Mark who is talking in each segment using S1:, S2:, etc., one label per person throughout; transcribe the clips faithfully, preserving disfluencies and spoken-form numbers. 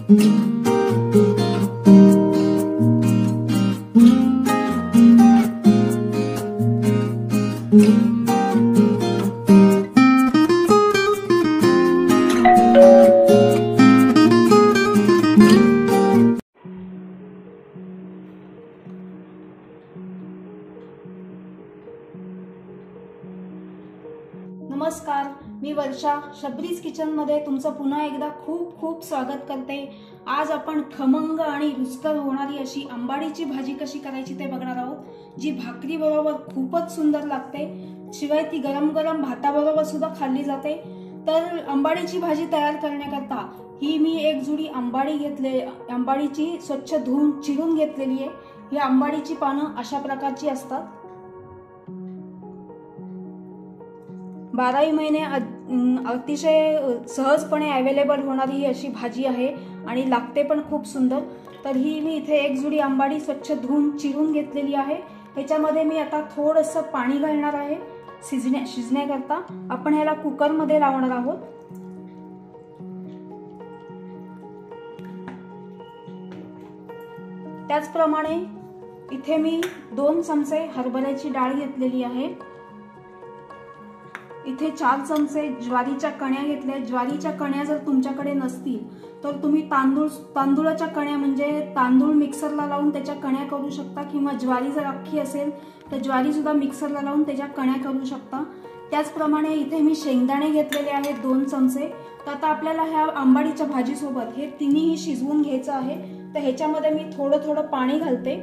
S1: नमस्कार, मी वर्षा शबरीज किचन मध्ये तुमचं पुन्हा एकदा खूप खूप स्वागत करते। आज आपण खमंग आणि रुचकर होणारी अशी आंबाडीची भाजी कशी करायची ते बघणार आहोत, जी भाकरी बरोबर खूपच सुंदर लागते। शिवाय ती गरम गरम भाताबरोबर सुद्धा खाल्ली जाते। तर आंबाडीची भाजी तयार करण्याकरता ही मी एक जुडी आंबाडी घेतले आंबाडीची स्वच्छ धुवून चिरून घेतलेली आहे। ही आंबाडीची पानं अशा प्रकारची असतात। बाराही महिने अतिशय सहजपणे अवेलेबल होणारी ही अशी भाजी आहे आणि लागते पण खूप सुंदर। तर ही मी इथे एक जुडी आंबाडी स्वच्छ धुवून चिरून घेतलेली आहे। ह्याच्यामध्ये मी आता थोडंसं पाणी घालणार आहे शिजण्या शिजण्याकरता। आपण ह्याला कुकर मध्ये लावणार आहोत। त्याचप्रमाणे इथे मी दोन चमचे हरभऱ्याची डाळ घेतलेली आहे। इथे चार चमचे ज्वारीच्या कण्या घेतल्या। ज्वारीच्या कण्या जर तुमच्याकडे नसतील तर तुम्ही तांदूळ तांदूळाच्या कण्या म्हणजे तांदूळ मिक्सरला लावून त्याच्या कण्या करू शकता, किंवा ज्वारी जर अख्खी असेल तर ज्वारी सुद्धा मिक्सरला लावून त्याच्या कण्या करू शकता। त्याचप्रमाणे इथे मी शेंगदाणे घेतलेले आहेत दोन चमचे। तर आता आपल्याला ह्या आंबाडीच्या भाजीसोबत हे तिन्ही शिजवून घ्यायचं आहे। तर ह्याच्यामध्ये मी थोडं थोडं पाणी घालते।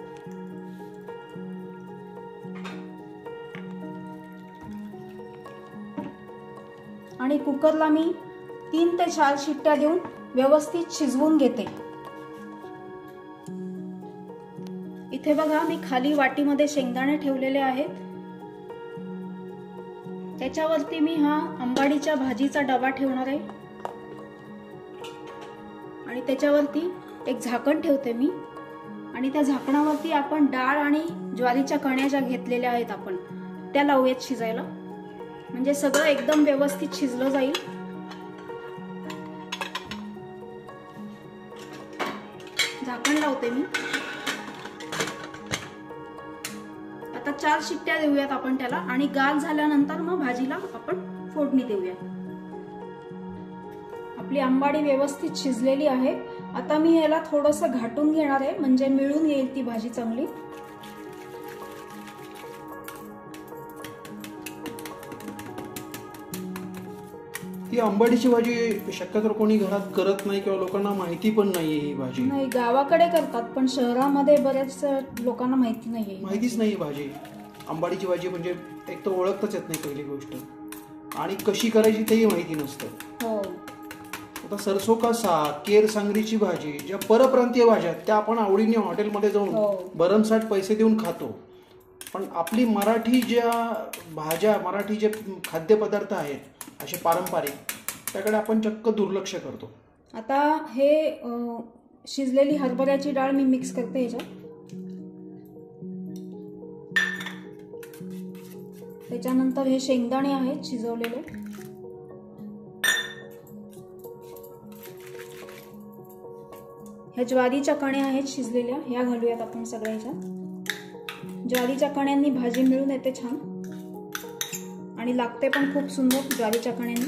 S1: आणि कुकरला मी तीन ते चार शिट्ट्या देऊन व्यवस्थित शिजवून घेते। इथे बघा मी खाली वाटीमध्ये शेंगदाणे ठेवलेले आहेत। त्याच्यावरती मी हा आंबाडीच्या भाजीचा डबा ठेवणार आहे आणि त्याच्यावरती एक झाकण ठेवते मी। आणि त्या झाकणावरती आपण डाळ आणि ज्वारीच्या कण्या ज्या घेतलेल्या आहेत आपण त्या लावूयात शिजायला, म्हणजे सगळं एकदम व्यवस्थित शिजलं जाईल। झाकण लावते मी। आता चार शिट्ट्या देऊयात आपण त्याला आणि गार झाल्यानंतर मग भाजीला आपण फोडणी देऊया। आपली आंबाडी व्यवस्थित शिजलेली आहे। आता मी याला थोडंसं घाटून घेणार आहे, म्हणजे मिळून येईल ती भाजी चांगली।
S2: ही आंबाडीची भाजी शक्यतो कोणी घरात करत नाही किंवा लोकांना माहिती पण नाहीये ही भाजी।
S1: नाही, गावाकडे करतात पण शहरामध्ये बरेच लोकांना माहिती नाहीये।
S2: माहितीच नाही भाजी। आंबाडीची भाजी म्हणजे एक तर ओळखताच येत नाही पहिली गोष्ट, आणि कशी करायची तेही माहिती नसतं।
S1: हो,
S2: आता सरसो का साग, केर सांगरीची भाजी, ज्या परप्रांतीय भाज्या त्या आपण आवडीने हॉटेलमध्ये जाऊन भरमसाठ पैसे देऊन खातो, पण आपली मराठी ज्या भाज्या मराठी जे खाद्यपदार्थ आहेत असे पारंपरिक, त्याकडे आपण चक्क दुर्लक्ष करतो।
S1: आता हे शिजलेली हरभऱ्याची डाळ मी मिक्स करते ह्याच्यात। त्याच्यानंतर हे शेंगदाणे आहेत शिजवलेले। ह्या ज्वारीच्या कण्या आहेत शिजलेल्या, ह्या घालूयात आपण सगळ्या ह्याच्यात। ज्वारीच्या कण्यांनी भाजी मिळून येते छान आणि लागते पण खूप सुंदर ज्वारीच्या कण्यांनी।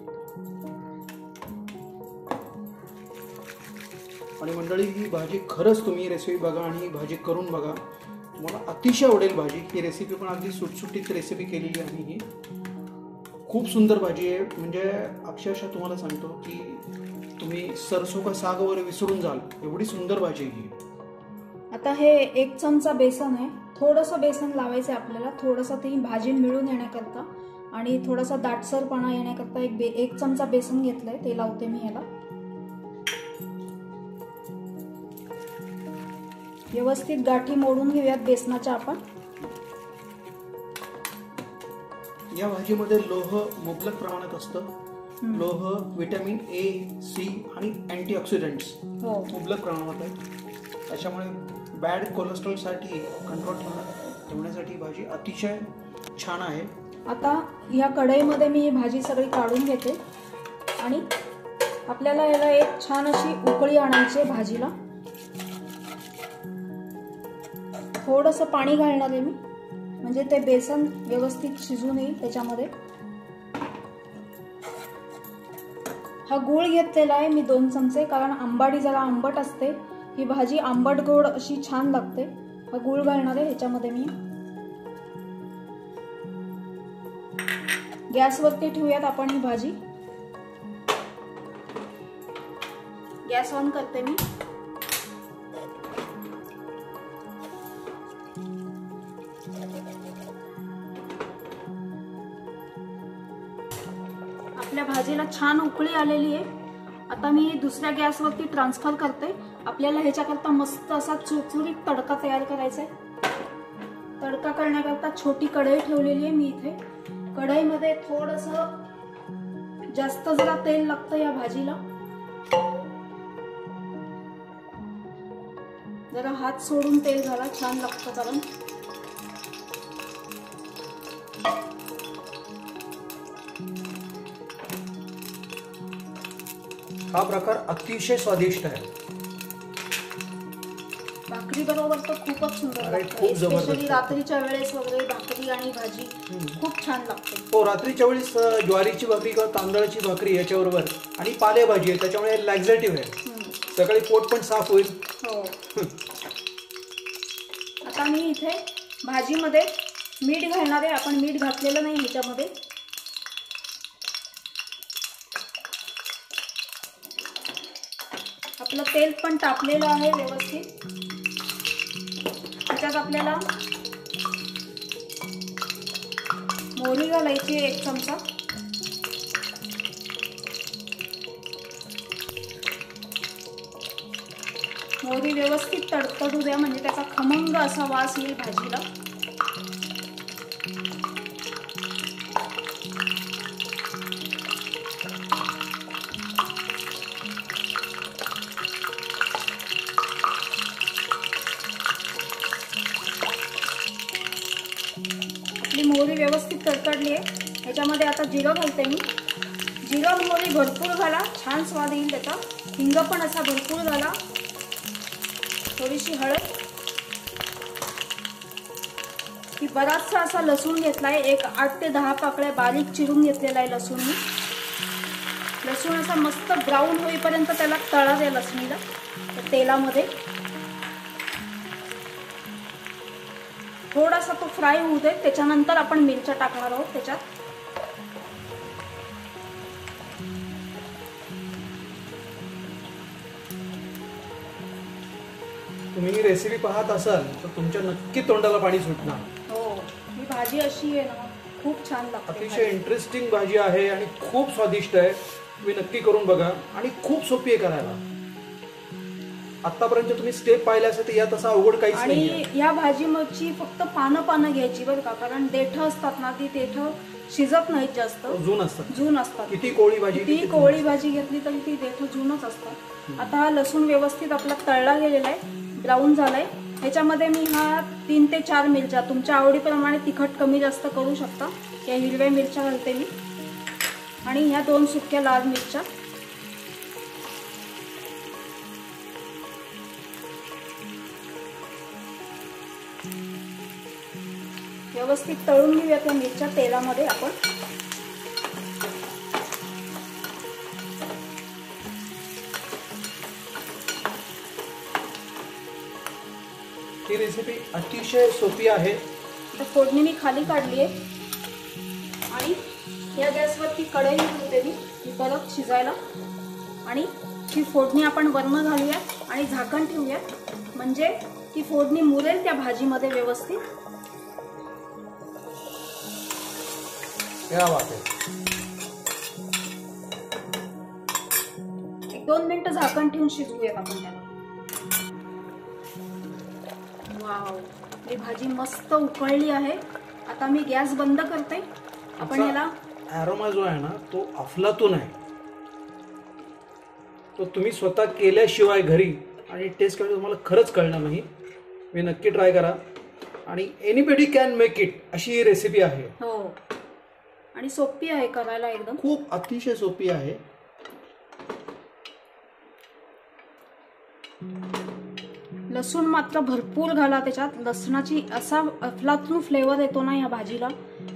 S2: आणि मंडळी, ही भाजी खरंच तुम्ही रेसिपी बघा आणि ही भाजी करून बघा, तुम्हाला अतिशय आवडेल भाजी। ही रेसिपी पण अगदी सुटसुटीत रेसिपी केलेली आहे। ही खूप सुंदर भाजी आहे, म्हणजे अक्षरशः तुम्हाला सांगतो की तुम्ही सरसो का साग वगैरे विसरून जाल, एवढी सुंदर भाजी आहे ही।
S1: आता हे एक चमचा बेसन आहे। थोडंसं बेसन लावायचं आहे आपल्याला, थोडंसं ती भाजी मिळून येण्याकरता आणि थोडासा दाटसरपणा येण्याकरता एक बे एक चमचा बेसन घेतलंय, ते लावते मी याला। व्यवस्थित गाठी मोडून घेऊयात बेसनाच्या आपण।
S2: या भाजीमध्ये लोह मुबलक प्रमाणात असतं। लोह, विटॅमिन ए, सी आणि अँटीऑक्सिडंट्स मुबलक प्रमाणात आहे। त्याच्यामुळे बॅड कोलेस्ट्रॉल साठी कंट्रोल ठेवण्यासाठी भाजी अतिशय छान आहे।
S1: आता या कढईमध्ये मी ही भाजी सगळी काढून घेते आणि आपल्याला याला एक छान अशी उकळी आणायची आहे भाजीला. थोडंसं पाणी घालणार आहे मी, म्हणजे ते बेसन व्यवस्थित शिजून येईल त्याच्यामध्ये. हा गूळ घेतलेला आहे मी दोन चमचे, कारण आंबाडी जरा आंबट असते, ही भाजी आंबट गोड अशी छान लागते. हा गूळ घालणार आहे ह्याच्यामध्ये मी. गॅसवरती ठेवूयात आपण ही भाजी. गॅस ऑन करते मी. आपल्या भाजीला छान उकळी आलेली आहे. आता मी दुसऱ्या गॅसवरती ट्रान्सफर करते. आपल्याला ह्याच्याकरता मस्त असा चुरचुरीत तडका तयार करायचा आहे. तडका करण्याकरता छोटी कढई ठेवलेली आहे मी इथे. कढईमध्ये थोडंसं जास्त जरा तेल लागतं या भाजीला. जरा हात सोडून तेल घाला, छान लागतं. कारण
S2: हा प्रकार अतिशय स्वादिष्ट आहे.
S1: भाकरी बरोबर तर खूपच सुंदर लागतं. स्पेशली रात्रीच्या वेळेस वगैरे भाकरी आणि भाजी खूप छान लागते.
S2: हो, रात्रीच्या वेळेस ज्वारीची भाकरी किंवा तांदळाची भाकरी याच्याबरोबर, आणि पालेभाजी आहे त्याच्यामुळे लॅक्झेटिव्ह आहे. सकाळी पोट पण साफ होईल.
S1: हो. आता मी इथे भाजीमध्ये मीठ घालणार आहे. आपण मीठ घातलेलं नाही ह्याच्यामध्ये. आपलं तेल पण तापलेलं आहे व्यवस्थित. त्याच्यात आपल्याला मोहरी घालायची एक चमचा. मोहरी व्यवस्थित तडतडू द्या, म्हणजे त्याचा खमंग असा वास येईल भाजीला. आपली मोहरी व्यवस्थित तडतडली आहे. ह्याच्यामध्ये आता जिरं घालते मी. जिरं मोहरी भरपूर घाला, छान स्वाद येईल त्याचा. हिंग पण असा भरपूर घाला. थोडीशी हळद. ही बराचसा असा लसूण घेतलाय, एक आठ ते दहा पाकळ्या बारीक चिरून घेतलेला आहे लसूण मी. लसूण असा मस्त ब्राऊन होईपर्यंत त्याला तळा द्या लसणीला तेलामध्ये. थोडासा तो फ्राय होऊ दे, त्याच्यानंतर आपण मिरच्या टाकणार आहोत त्याच्यात.
S2: तुम्ही ही रेसिपी पाहत असाल तर तुमच्या नक्की तोंडाला पाणी सुटणार.
S1: हो, ही भाजी अशी आहे ना, खूप छान लागते.
S2: अतिशय इंटरेस्टिंग भाजी आहे आणि खूप स्वादिष्ट आहे. तुम्ही नक्की करून बघा, आणि खूप सोपी आहे करायला. आतापर्यंत तुम्ही स्टेप पाहिल्या असेल तर यात असं अवघड काहीच नाही.
S1: आणि या भाजीची फक्त पानं पानं घ्यायची बरं का, कारण देठ असतात ना, ती देठ शिजत नाहीत जास्त,
S2: जून असतात.
S1: जून असतात.
S2: किती कोळी भाजी
S1: किती कोळी भाजी घेतली तरी ती देठ जूनच असतात. आता हा लसूण व्यवस्थित आपला तळला गेलेला आहे, ब्राऊन झालाय. ह्याच्यामध्ये मी हा तीन ते चार मिरच्या, तुमच्या आवडीप्रमाणे तिखट कमी जास्त करू शकता. या हिरव्या मिरच्या घालते मी, आणि ह्या दोन सुक्या लाल मिरच्या. व्यवस्थित तळून घेऊया त्या मिरच्या तेलामध्ये आपण.
S2: ही रेसिपी अतिशय सोपी आहे.
S1: तर फोडणी मी खाली काढली आहे, आणि या गॅसवरती कढई ठेवते मी ही परत शिजायला. आणि ही फोडणी आपण वरण घालूया आणि झाकण ठेवूया, म्हणजे ती फोडणी मुरेल त्या भाजीमध्ये व्यवस्थित. एक दोन मिनिटं झाकण ठेवून शिजवूयात आपण त्याला. वाव, ही भाजी मस्त उकळली आहे. आता मी गॅस बंद करते. आपण याला
S2: अरोमा जो आहे ना, तो अफलातून आहे. तो तुम्ही स्वतः केल्याशिवाय घरी आणि टेस्ट केल्यावर तुम्हाला खरंच कळणार नाही. मी नक्की ट्राय करा, आणि एनीबडी कॅन मेक इट अशी ही रेसिपी आहे.
S1: हो, आणि सोपी आहे करायला एकदम.
S2: खूप अतिशय सोपी आहे.
S1: लसूण मात्र भरपूर घाला त्याच्यात. लसणाची असा अफलातून फ्लेवर येतो ना या भाजीला.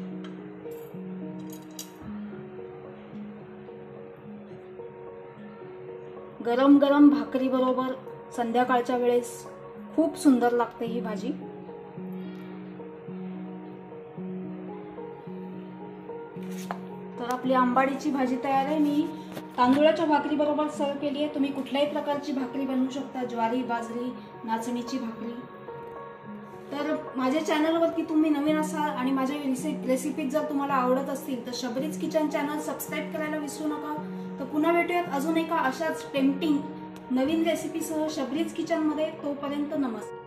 S1: गरम गरम भाकरी बरोबर संध्याकाळच्या वेळेस खूप सुंदर लागते ही भाजी. तर आपली आंबाडीची भाजी तयार आहे. मी तांदूळाच्या भाकरी बरोबर सर्व केली आहे. तुम्ही कुठल्याही प्रकारची भाकरी बनवू शकता, ज्वारी, बाजरी, नाचणीची भाकरी. तर माझ्या चॅनलवरती तुम्ही नवीन असाल आणि माझ्या रेसिपीज जर तुम्हाला आवडत असतील तर शबरीज किचन चॅनल सबस्क्राईब करायला विसरू नका. तर पुन्हा भेटूयात अजून एका अशाच टेम्पटिंग नवीन रेसिपीसह शबरीज किचन मध्ये. तोपर्यंत नमस्कार.